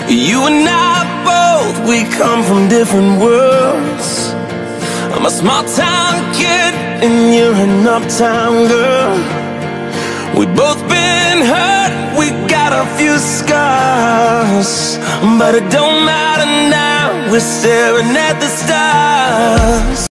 You and I both, we come from different worlds. I'm a small town kid and you're an uptown girl. We both been hurt, we got a few scars, but it don't matter now, we're staring at the stars.